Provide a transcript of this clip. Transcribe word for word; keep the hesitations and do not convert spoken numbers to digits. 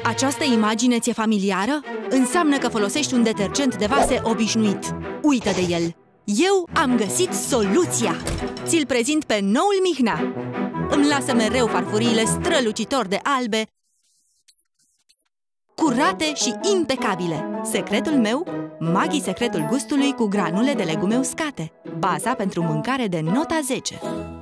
Această imagine ți-e familiară? Înseamnă că folosești un detergent de vase obișnuit. Uită de el! Eu am găsit soluția! Ți-l prezint pe noul Mihnea! Îmi lasă mereu farfuriile strălucitor de albe, curate și impecabile. Secretul meu? Maghi secretul gustului cu granule de legume uscate. Baza pentru mâncare de nota zece.